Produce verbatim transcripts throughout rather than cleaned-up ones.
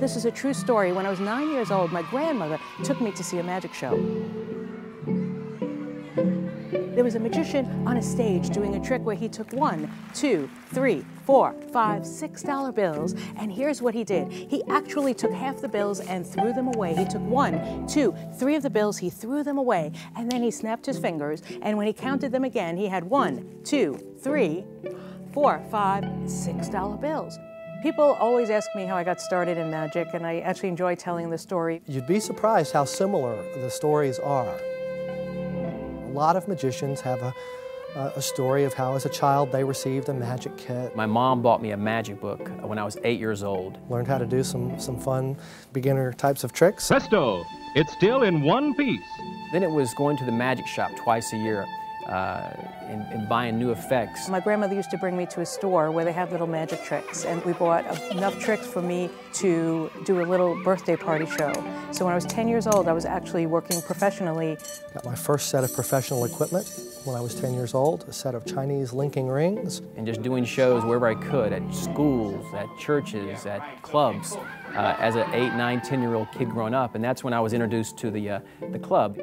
This is a true story. When I was nine years old, my grandmother took me to see a magic show. There was a magician on a stage doing a trick where he took one, two, three, four, five, six dollar bills, and here's what he did. He actually took half the bills and threw them away. He took one, two, three of the bills, he threw them away, and then he snapped his fingers, and when he counted them again, he had one, two, three, four, five, six dollar bills. People always ask me how I got started in magic, and I actually enjoy telling the story. You'd be surprised how similar the stories are. A lot of magicians have a, a story of how as a child they received a magic kit. My mom bought me a magic book when I was eight years old. Learned how to do some, some fun beginner types of tricks. Presto! It's still in one piece. Then it was going to the magic shop twice a year uh, and, and buying new effects. My grandmother used to bring me to a store where they have little magic tricks, and we bought enough tricks for me to do a little birthday party show. So when I was ten years old, I was actually working professionally. Got my first set of professional equipment when I was ten years old, a set of Chinese linking rings. And just doing shows wherever I could, at schools, at churches, at clubs, uh, as an eight, nine, ten-year-old kid growing up, and that's when I was introduced to the, uh, the club.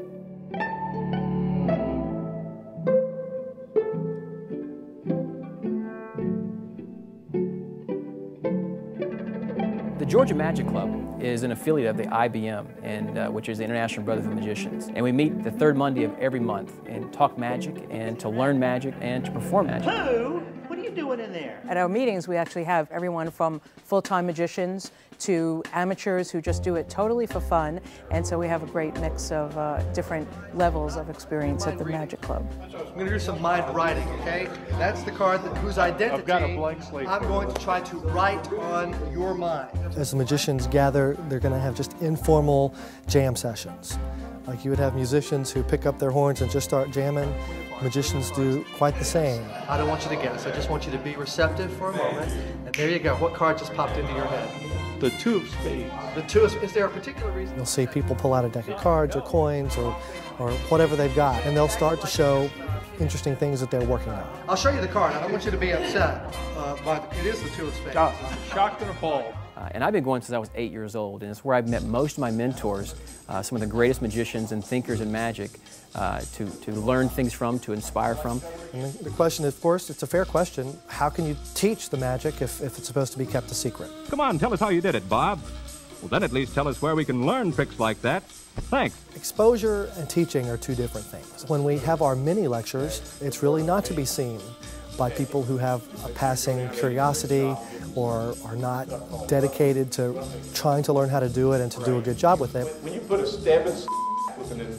The Georgia Magic Club is an affiliate of the I B M, and, uh, which is the International Brotherhood of Magicians. And we meet the third Monday of every month and talk magic and to learn magic and to perform magic. Who? What are you doing in there? At our meetings, we actually have everyone from full-time magicians to amateurs who just do it totally for fun. And so we have a great mix of uh, different levels of experience at the Magic Club. I'm going to do some mind writing, okay? That's the card that, whose identity I've got a blank slate. I'm going to try to write on your mind. As the magicians gather, they're going to have just informal jam sessions. Like you would have musicians who pick up their horns and just start jamming. Magicians do quite the same. I don't want you to guess. I just want you to be receptive for a moment. And there you go. What card just popped into your head? The two of spades. The two of, is there a particular reason? You'll see people pull out a deck of cards or coins or, or whatever they've got, and they'll start to show interesting things that they're working on. I'll show you the card. I don't want you to be upset, uh, but it is the two of spades. Oh, shocked and appalled. Uh, and I've been going since I was eight years old, and it's where I've met most of my mentors, uh, some of the greatest magicians and thinkers in magic, uh, to, to learn things from, to inspire from. And the question, of course, it's a fair question. How can you teach the magic if, if it's supposed to be kept a secret? Come on, tell us how you did it, Bob. Well, then at least tell us where we can learn tricks like that. Thanks. Exposure and teaching are two different things. When we have our mini lectures, it's really not to be seen by people who have a passing curiosity or are not dedicated to trying to learn how to do it and to do a good job with it. When you put a stab in with an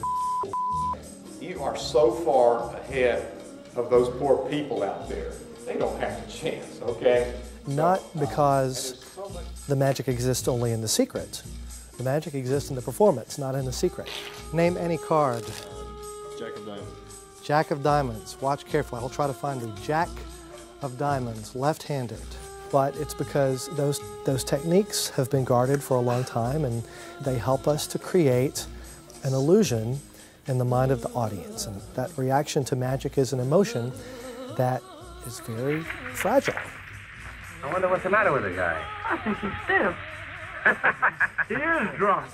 you are so far ahead of those poor people out there. They don't have a chance, okay? Not because the magic exists only in the secret. The magic exists in the performance, not in the secret. Name any card. Jack of diamonds. Jack of diamonds. Watch carefully. I'll try to find the Jack of diamonds, left-handed. But it's because those, those techniques have been guarded for a long time, and they help us to create an illusion in the mind of the audience. And that reaction to magic is an emotion that is very fragile. I wonder what's the matter with the guy. I think he's stiff. He is drunk.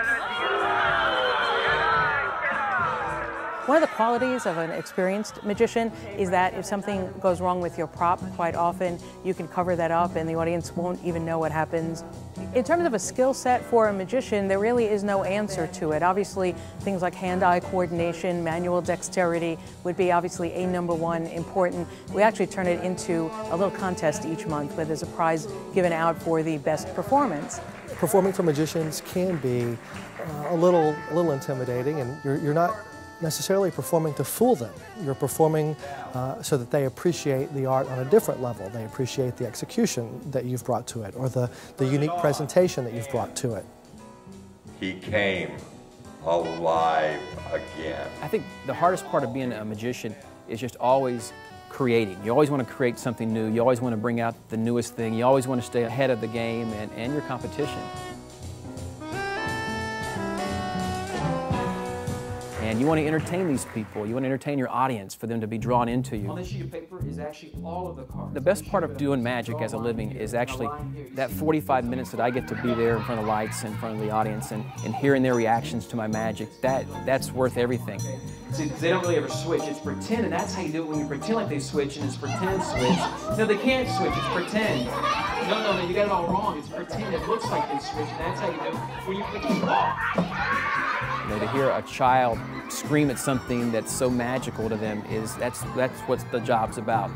One of the qualities of an experienced magician is that if something goes wrong with your prop, quite often you can cover that up and the audience won't even know what happens. In terms of a skill set for a magician, there really is no answer to it. Obviously, things like hand-eye coordination, manual dexterity would be obviously a number one important. We actually turn it into a little contest each month where there's a prize given out for the best performance. Performing for magicians can be uh, a little, a little intimidating, and you're, you're not necessarily performing to fool them. You're performing uh, so that they appreciate the art on a different level. They appreciate the execution that you've brought to it, or the, the unique presentation that you've brought to it. He came alive again. I think the hardest part of being a magician is just always creating. You always want to create something new. You always want to bring out the newest thing. You always want to stay ahead of the game and, and your competition. And you want to entertain these people. You want to entertain your audience for them to be drawn into you. On this sheet of paper is actually all of the cards. The best part of doing magic as a living is actually that forty-five minutes that I get to be there in front of lights, in front of the audience, and, and hearing their reactions to my magic. That, that's worth everything. See, they don't really ever switch. It's pretend, and that's how you do it when you pretend like they switch, and it's pretend switch. No, they can't switch. It's pretend. No, no, no, you got it all wrong. It's pretend. It looks like they switch, and that's how you do it when you pretend. You know, to hear a child scream at something that's so magical to them is that's that's what the job's about.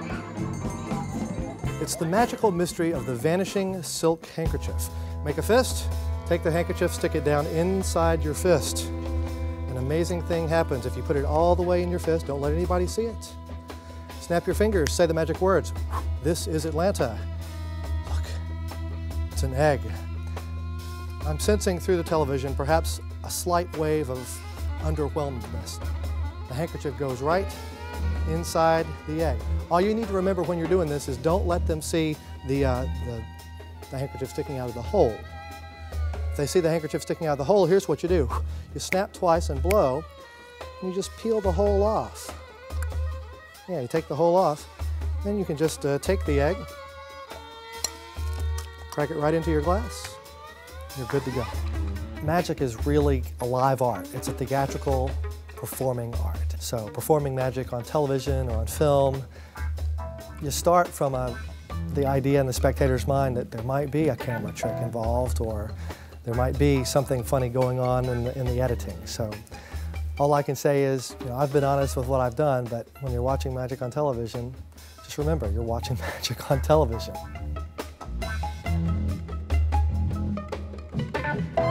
It's the magical mystery of the vanishing silk handkerchief. Make a fist, take the handkerchief, stick it down inside your fist. An amazing thing happens if you put it all the way in your fist. Don't let anybody see it. Snap your fingers, say the magic words. This is Atlanta. Look, it's an egg. I'm sensing through the television perhaps a slight wave of underwhelmedness. The handkerchief goes right inside the egg. All you need to remember when you're doing this is don't let them see the, uh, the, the handkerchief sticking out of the hole. If they see the handkerchief sticking out of the hole, here's what you do. You snap twice and blow, and you just peel the hole off. Yeah, you take the hole off, then you can just uh, take the egg, crack it right into your glass, you're good to go. Magic is really a live art. It's a theatrical, performing art. So performing magic on television or on film, you start from a, the idea in the spectator's mind that there might be a camera trick involved, or there might be something funny going on in the, in the editing. So all I can say is, you know, I've been honest with what I've done, but when you're watching magic on television, just remember, you're watching magic on television.